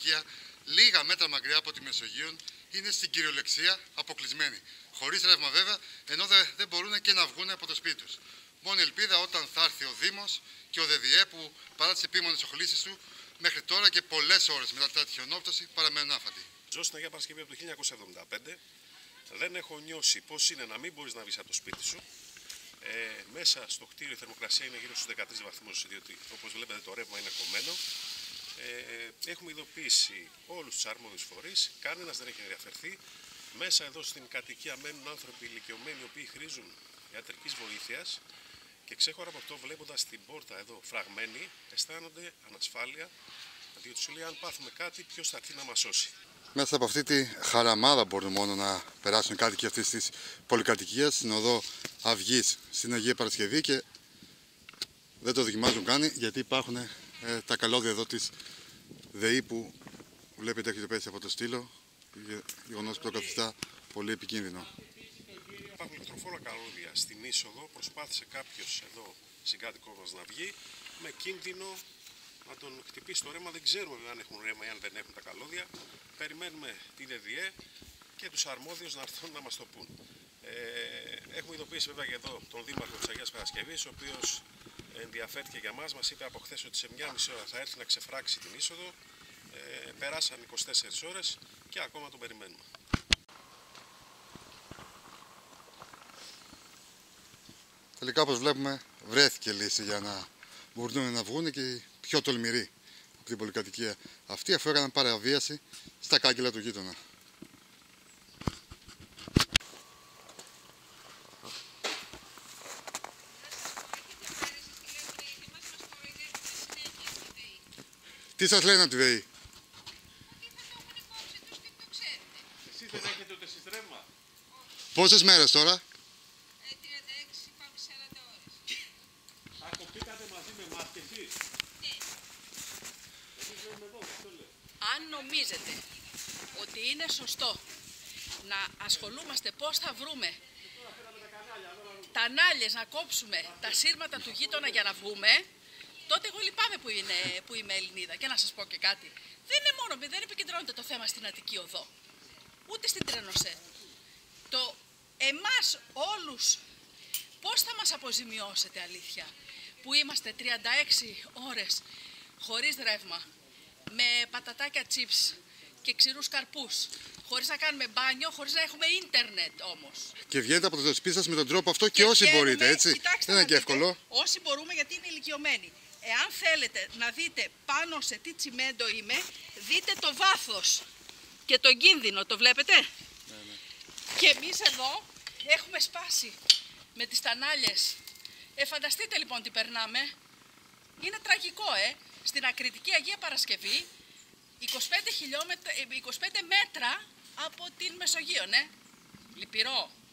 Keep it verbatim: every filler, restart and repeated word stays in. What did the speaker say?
πολυκατοικία, λίγα μέτρα μακριά από τη Μεσογείο, είναι στην κυριολεξία αποκλεισμένοι. Χωρίς ρεύμα βέβαια, ενώ δεν, δεν μπορούν και να βγουν από το σπίτι τους. Μόνη ελπίδα όταν θα έρθει ο Δήμος και ο ΔΔΕ που παρά τις επίμονες οχλήσεις του, μέχρι τώρα και πολλές ώρες μετά την τυχονόπτωση παραμένουν άφαντοι. Ζω στην Αγία Παρασκευή από το χίλια εννιακόσια εβδομήντα πέντε. Δεν έχω νιώσει πώς είναι να μην μπορείς να βγεις από το σπίτι σου. Ε, μέσα στο κτίριο η θερμοκρασία είναι γύρω στους δεκατρείς βαθμούς, διότι όπως βλέπετε το ρεύμα είναι κομμένο. Ε, έχουμε ειδοποιήσει όλους τους αρμόδιους φορείς, κανένας δεν έχει ενδιαφερθεί. Μέσα εδώ στην κατοικία μένουν άνθρωποι ηλικιωμένοι, οι οποίοι χρήζουν ιατρικής βοήθειας και ξέχωρα από αυτό, βλέποντας την πόρτα εδώ φραγμένη, αισθάνονται ανασφάλεια, διότι σου λέει: αν πάθουμε κάτι, ποιος θα έρθει να μας σώσει. Μέσα από αυτή τη χαραμάδα μπορούν μόνο να περάσουν οι κάτοικοι αυτής της πολυκατοικίας στην οδό Αυγής στην Αγία Παρασκευή και δεν το δοκιμάζουν καν γιατί υπάρχουν ε, τα καλώδια εδώ της ΔΕΗ που βλέπετε έχετε πέσει από το στήλο, γεγονός που το καθιστά πολύ επικίνδυνο. Υπάρχουν ηλεκτροφόρα καλώδια στην είσοδο, προσπάθησε κάποιος εδώ συγκάτοικος μας να βγει με κίνδυνο να τον χτυπήσει το ρεύμα. Δεν ξέρουμε αν έχουν ρεύμα ή αν δεν έχουν τα καλώδια. Περιμένουμε την ΔΔΕ και τους αρμόδιους να έρθουν να μας το πούν. Ε, έχουμε ειδοποιήσει βέβαια και εδώ τον Δήμαρχο της Αγίας Παρασκευής, ο οποίος ενδιαφέρθηκε για μας. Μας είπε από χθες ότι σε μία μισή ώρα θα έρθει να ξεφράξει την είσοδο. Ε, περάσαν είκοσι τέσσερις ώρες και ακόμα τον περιμένουμε. Τελικά, όπως βλέπουμε, βρέθηκε λύση για να μπορούν να βγουν και οι πιο τολμηροί από την πολυκατοικία αυτή, αφού έκαναν παραβίαση στα κάγκελα του γείτονα. Τι σας λένε από τη ΔΕΗ? Εσείς δεν έχετε ούτε εσείς ρεύμα? Πόσες μέρες τώρα? τριάντα έξι, πάμε σαράντα ώρες. Ακοπήκατε μαζί με εμάς και εσείς? Ναι. Εμείς μένουμε εδώ, τι το λέω. Αν νομίζετε ότι είναι σωστό να ασχολούμαστε πώς θα βρούμε τα νάλιες, να κόψουμε τα σύρματα του γείτονα για να βγούμε, τότε εγώ λυπάμαι που, είναι, που είμαι Ελληνίδα. Και να σας πω και κάτι. Δεν είναι μόνο, δεν επικεντρώνεται το θέμα στην Αττική Οδό, ούτε στην Τρενοσέ. Το εμάς όλους πώς θα μας αποζημιώσετε αλήθεια, που είμαστε τριάντα έξι ώρες χωρίς ρεύμα, με πατατάκια τσίπς και ξηρούς καρπούς, χωρίς να κάνουμε μπάνιο, χωρίς να έχουμε ίντερνετ όμως. Και βγαίνετε από το σπίτι σας με τον τρόπο αυτό και, Και όσοι βγαίνουμε, μπορείτε, έτσι. κοιτάξτε, δεν είναι και δείτε, εύκολο. Όσοι μπορούμε, γιατί είναι ηλικιωμένοι. Εάν θέλετε να δείτε πάνω σε τι τσιμέντο είμαι, δείτε το βάθος και τον κίνδυνο, το βλέπετε? Ναι, ναι. Και εμείς εδώ έχουμε σπάσει με τις τανάλιες. Ε, φανταστείτε λοιπόν τι περνάμε. Είναι τραγικό, ε. Στην ακριτική Αγία Παρασκευή, είκοσι πέντε χιλιόμετρα, είκοσι πέντε μέτρα από την Μεσογείο, ναι. Λυπηρό.